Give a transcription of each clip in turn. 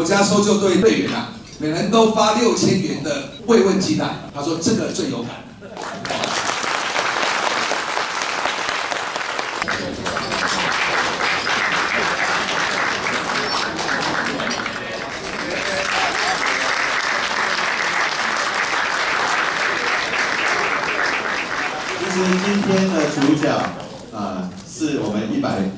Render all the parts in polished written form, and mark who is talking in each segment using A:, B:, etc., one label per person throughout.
A: 国家搜救队队员啊，每人都发6000元的慰问金啊。他说这个最有感。
B: 其实今天的主角是我们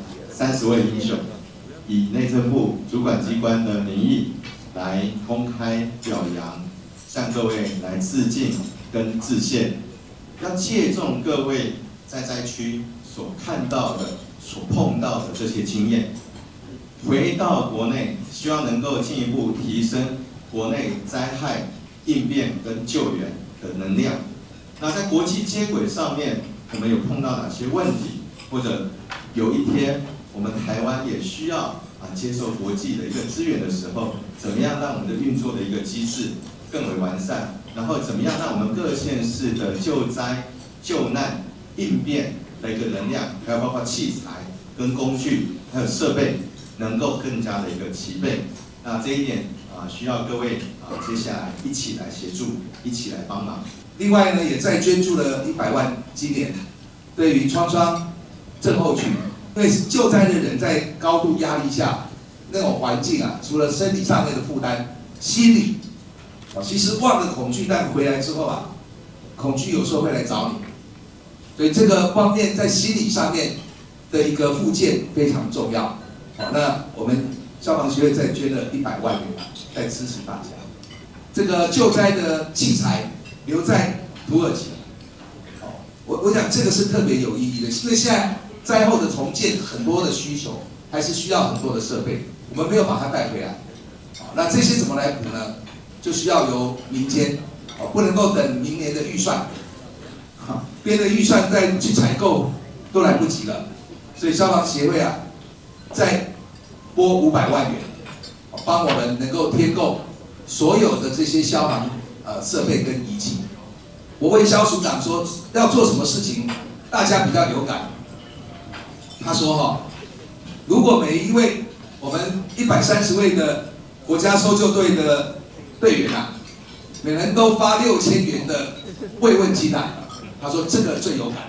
B: 130位英雄，以内政部主管机关的名义来公开表扬，向各位来致敬跟致谢，要借重各位在灾区所看到的、所碰到的这些经验，回到国内，希望能够进一步提升国内灾害应变跟救援的能量。那在国际接轨上面，我们有碰到哪些问题？或者有一天我们台湾也需要接受国际的一个资源的时候，怎么样让我们的运作的一个机制更为完善？然后怎么样让我们各县市的救灾、救难、应变的一个能量，还有包括器材跟工具，还有设备，能够更加的一个齐备。那这一点需要各位接下来一起来协助，一起来帮忙。
A: 另外呢，也再捐助了100万，今年对于创伤症候群，因为救灾的人在高度压力下，那种环境啊，除了身体上面的负担，心理其实忘了恐惧，但回来之后啊，恐惧有时候会来找你，所以这个方面在心理上面的一个复健非常重要。好，那我们消防协会再捐了100万元，再支持大家。这个救灾的器材留在土耳其。我想这个是特别有意义的，因为现在灾后的重建很多的需求，还是需要很多的设备，我们没有把它带回来。那这些怎么来补呢？就需要由民间，不能够等明年的预算，编的预算再去采购都来不及了。所以消防协会再拨500万元，帮我们能够添购所有的这些消防设备跟仪器。我问肖署长说要做什么事情，大家比较有感。他说如果每一位我们130位的国家搜救队的队员每人都发6000元的慰问金他说这个最有感。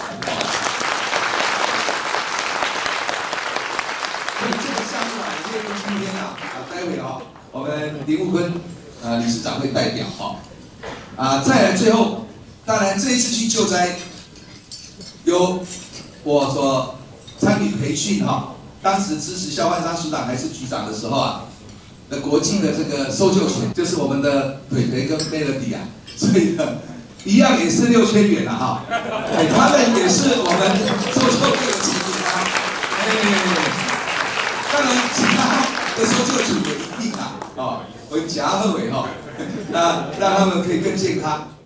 A: 所以这个项目因为今天待会我们林务坤理事长会代表再来最后，当然这一次去救灾，由我所参与培训当时支持肖焕章署长还是局长的时候的国际的这个搜救犬，就是我们的腿腿跟 Melody 所以一样也是6000元他们也是我们搜救队的成员当然其他的搜救犬也一定我们夹贺尾那让他们可以更健康。